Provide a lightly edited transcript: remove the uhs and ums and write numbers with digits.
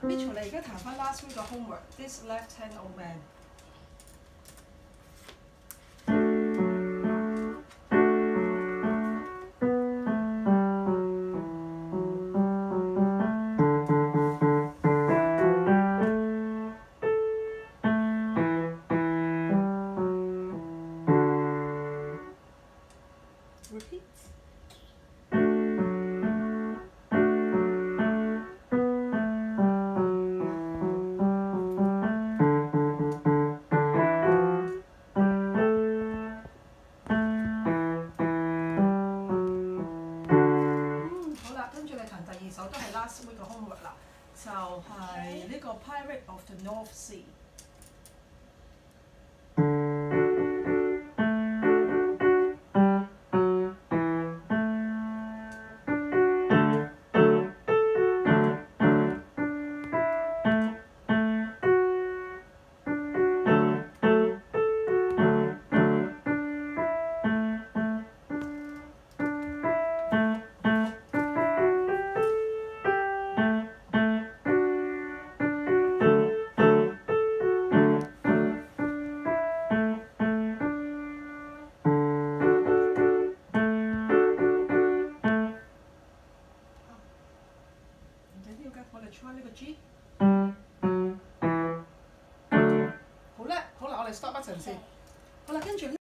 Mitchell，你而家彈翻 last week 嘅 homework，this left-hand old man。Repeat。好啦，跟住你彈第二首都係 last week 嘅 homework 啦，就係呢個 Pirate of the North Sea。我哋 try 呢個 G， 好叻，好啦，我哋 stop 一陣先。好啦，跟住。